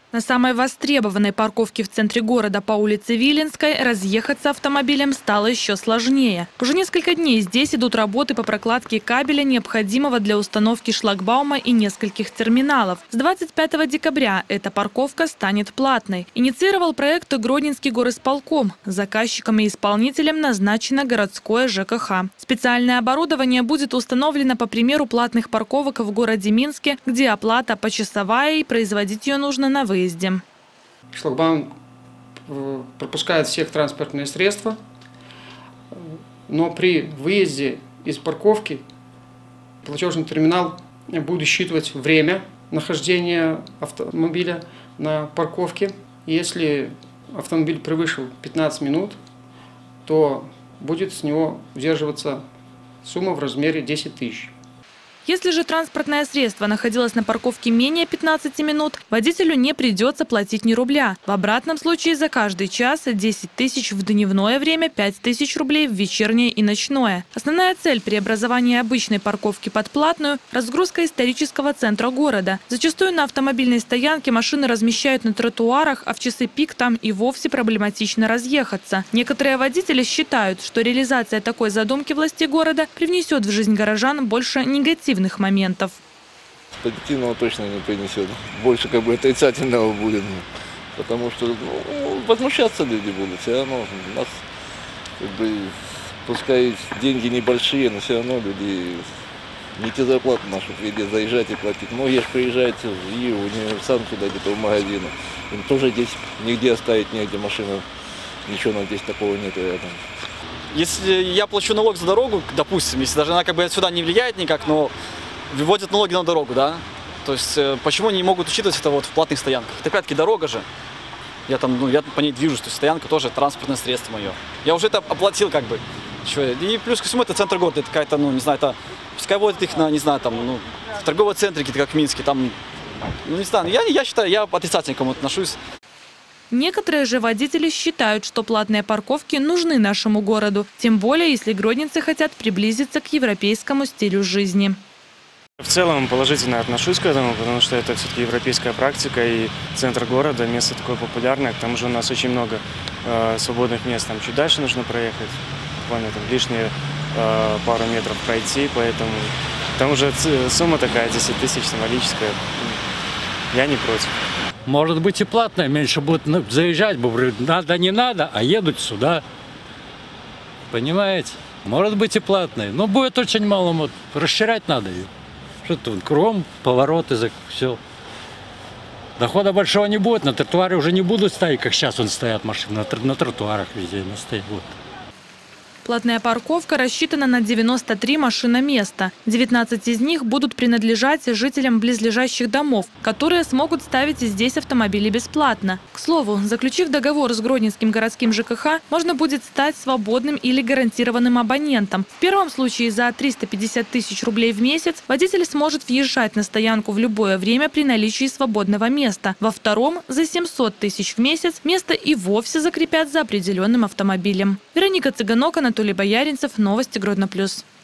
На самой востребованной парковке в центре города по улице Виленской разъехаться автомобилем стало еще сложнее. Уже несколько дней здесь идут работы по прокладке кабеля, необходимого для установки шлагбаума и нескольких терминалов. С 25 декабря эта парковка станет платной. Инициировал проект Гродненский горисполком. Заказчиком и исполнителем назначено городское ЖКХ. Специальное оборудование будет установлено по примеру платных парковок в городе Минске, где оплата почасовая и производить ее нужно на выезде. Шлагбаум пропускает всех транспортные средства, но при выезде из парковки платежный терминал будет считывать время нахождения автомобиля на парковке. Если автомобиль превысил 15 минут, то будет с него удерживаться сумма в размере 10 тысяч. Если же транспортное средство находилось на парковке менее 15 минут, водителю не придется платить ни рубля. В обратном случае за каждый час 10 тысяч в дневное время, 5 тысяч рублей в вечернее и ночное. Основная цель преобразования обычной парковки под платную – разгрузка исторического центра города. Зачастую на автомобильной стоянке машины размещают на тротуарах, а в часы пик там и вовсе проблематично разъехаться. Некоторые водители считают, что реализация такой задумки властей города привнесет в жизнь горожан больше негативных моментов. Позитивного точно не принесет. Больше отрицательного будет. Потому что возмущаться люди будут. Все равно у нас пускай деньги небольшие, но все равно люди не те зарплаты нашу везде заезжать и платить. Многие же приезжают в Иву, в универсам сюда, где-то в магазины. Им тоже здесь нигде оставить негде машину. Ничего здесь такого нет рядом. Если я плачу налог за дорогу, допустим, если даже она отсюда не влияет никак, но выводят налоги на дорогу, да? То есть почему они не могут учитывать это в платных стоянках? Это опять-таки дорога же. Я по ней движусь, то есть стоянка тоже транспортное средство мое. Я уже это оплатил И плюс ко всему это центр города, это какая-то, не знаю, это пускай водят их на, в торговые центры, как в Минске, там, не знаю, я считаю, я отрицательно к кому отношусь. Некоторые же водители считают, что платные парковки нужны нашему городу, тем более, если гродненцы хотят приблизиться к европейскому стилю жизни. В целом положительно отношусь к этому, потому что это все-таки европейская практика, и центр города, место такое популярное, к тому же у нас очень много свободных мест, там чуть дальше нужно проехать, буквально лишние пару метров пройти, поэтому к тому же сумма такая, 10 тысяч символическая, я не против. Может быть и платная, меньше будут заезжать, надо, не надо, а едут сюда. Понимаете? Может быть и платная, но будет очень мало, расширять надо ее. Что-то кругом, повороты, все. Дохода большого не будет, на тротуаре уже не будут стоять, как сейчас стоят машины, на тротуарах везде стоят. Платная парковка рассчитана на 93 машиноместа. 19 из них будут принадлежать жителям близлежащих домов, которые смогут ставить здесь автомобили бесплатно. К слову, заключив договор с Гродненским городским ЖКХ, можно будет стать свободным или гарантированным абонентом. В первом случае за 350 тысяч рублей в месяц водитель сможет въезжать на стоянку в любое время при наличии свободного места. Во втором за 700 тысяч в месяц место и вовсе закрепят за определенным автомобилем. Вероника Цыганок, Анатолий Бояринцев. Новости Гродно+.